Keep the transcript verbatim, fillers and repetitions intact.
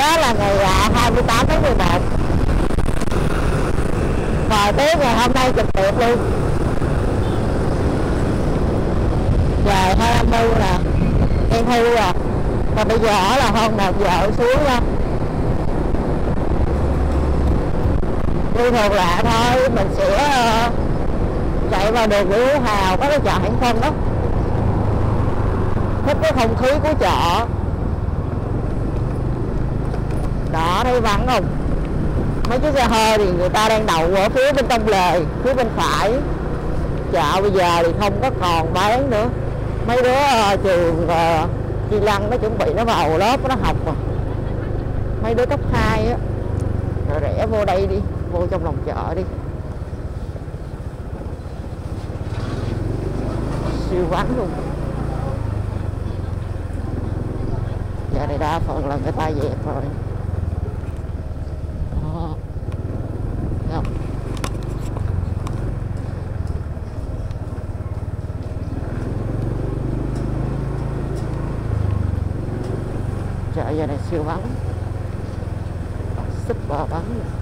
đó là ngày hai mươi tám tháng mười một. Thời tiết ngày hôm nay cực tuyệt luôn. Trời hai âm mưu nè, đen thui rồi. Còn bây giờ là hơn một giờ xuống nha. Như thường lạ thôi, mình sẽ uh, chạy vào đường Nguyễn Hữu Hào, có cái chợ Hải Phân đó. Thích cái không khí của chợ. Đó, thấy vắng không? Mấy chiếc xe hơi thì người ta đang đậu ở phía bên trong lề, phía bên phải. Chợ bây giờ thì không có còn bán nữa. Mấy đứa uh, trường uh, Chi Lăng nó chuẩn bị nó vào lớp nó học mà. Mấy đứa cấp hai á, rồi rẽ vô đây đi, vô trong lòng chợ đi. Siêu vắng luôn. Giờ này đa phần là người ta dẹp rồi. Đó. Thấy không? Chợ giờ này siêu vắng, super vắng.